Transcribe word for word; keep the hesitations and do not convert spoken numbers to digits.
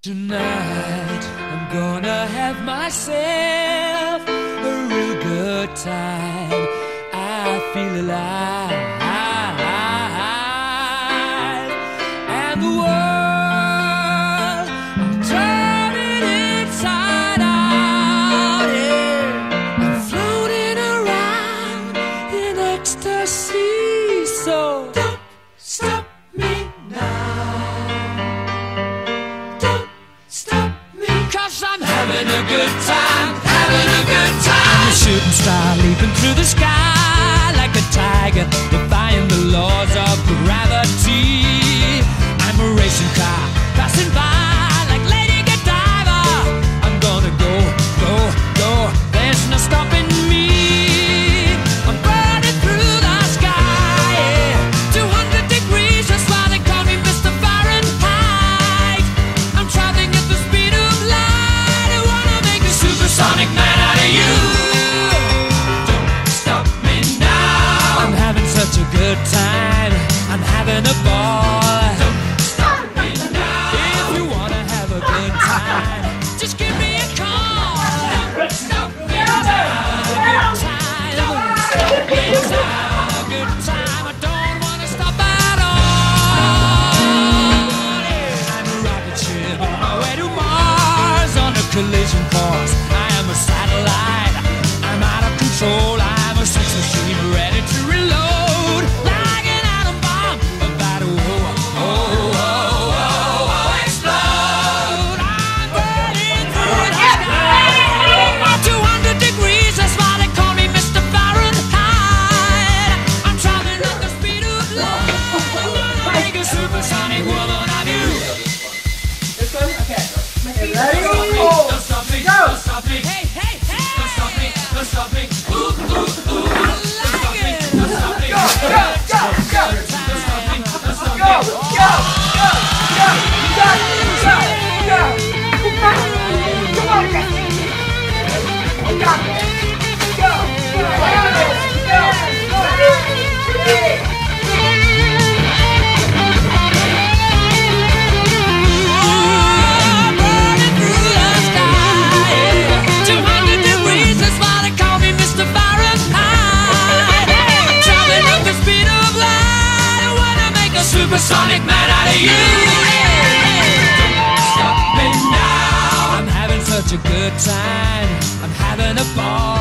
Tonight I'm gonna have myself a real good time. I feel alive, and the world I'm turning inside out. Yeah, I'm floating around in ecstasy. So don't stop me now. I'm having a good time, having a good time. I'm a shooting star leaping through the sky like a tiger, defying the laws of gravity. I'm a racing car passing by like Lady Godiva. I'm gonna go, go, go. There's no stopping me. I'm burning through the sky, yeah. two hundred degrees, that's why they call me Mister Fahrenheit. I'm traveling at the speed of light. Supersonic man out of you. Don't stop me now. I'm having such a good time. I'm having a ball. Don't stop me now. If you wanna have a good time, just give me a call. Don't stop me now. Good time. Don't stop me now. Good time. I don't wanna stop at all. I'm a rocket ship on my way to Mars on a collision course. Satellite, I'm out of control. I'm a sex machine ready to reload, like an atom bomb about to oh, oh, oh, oh, oh, explode. I'm burning through the sky, two hundred degrees, that's why they call me Mister Fahrenheit. I'm traveling at the speed of light. I'm gonna make a supersonic woman of you. This one? Okay. Ready? Don't stop me, don't stop me. Hey, hey, hey! Don't stop me, don't stop me. Ooh, ooh, ooh. I like it! Don't stop me, Go, go, go, go! don't stop me, don't stop me. Go, go, go, go, go, go, go! Come on, guys! You got this! Go, go, go, go, go! Supersonic man out of you. Don't stop me now. I'm having such a good time. I'm having a ball.